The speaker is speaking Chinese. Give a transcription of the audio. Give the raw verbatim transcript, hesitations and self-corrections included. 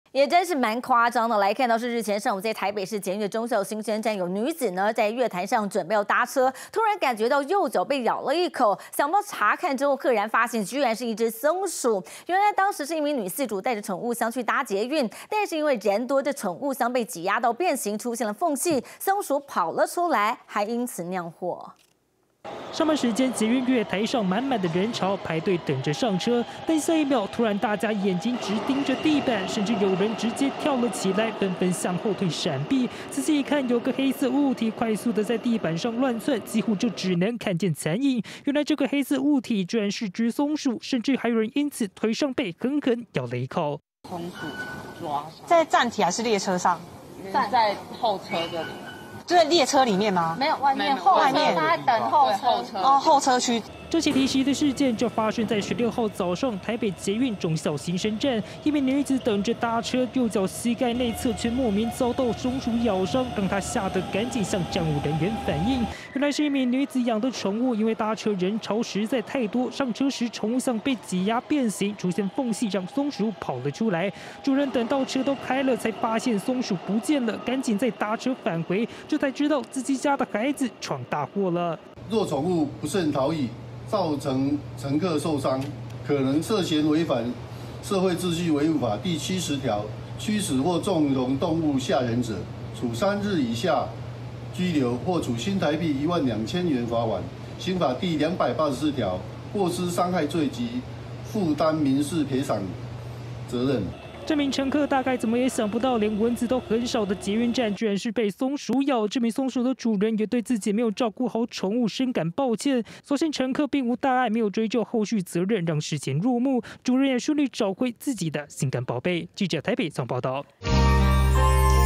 也真是蛮夸张的。来看到是日前上午在台北市捷运的忠孝新生站，有女子呢在月台上准备要搭车，突然感觉到右脚被咬了一口，想不到查看之后，赫然发现居然是一只松鼠。原来当时是一名女饲主带着宠物箱去搭捷运，但是因为人多，这宠物箱被挤压到变形，出现了缝隙，松鼠跑了出来，还因此酿祸。 上班时间，捷运月台上满满的人潮，排队等着上车。但下一秒，突然大家眼睛直盯着地板，甚至有人直接跳了起来，纷纷向后退闪避。仔细一看，有个黑色物体快速的在地板上乱窜，几乎就只能看见残影。原来这个黑色物体居然是只松鼠，甚至还有人因此腿上被狠狠咬了一口。 松鼠抓伤， 在站体还是列车上？ 站在后车这里。 就在列车里面吗？ 没有，外面后外面他在等候车。 哦，后车区。 这起离奇的事件就发生在十六号早上，台北捷运忠孝新生站，一名女子等着搭车，右脚膝盖内侧却莫名遭到松鼠咬伤，让她吓得赶紧向站务人员反映。原来是一名女子养的宠物，因为搭车人潮实在太多，上车时宠物箱被挤压变形，出现缝隙，让松鼠跑了出来。主人等到车都开了，才发现松鼠不见了，赶紧再搭车返回，这才知道自己家的孩子闯大祸了。 若宠物不慎逃逸， 造成乘客受伤，可能涉嫌违反《社会秩序维护法》第七十条，驱使或纵容动物吓人者，处三日以下拘留或处新台币一万两千元罚款。刑法第两百八十四条，过失伤害罪及负担民事赔偿责任。 这名乘客大概怎么也想不到，连蚊子都很少的捷运站，居然是被松鼠咬。这名松鼠的主人也对自己没有照顾好宠物深感抱歉。所幸乘客并无大碍，没有追究后续责任，让事情落幕。主人也顺利找回自己的心肝宝贝。记者台北综报道。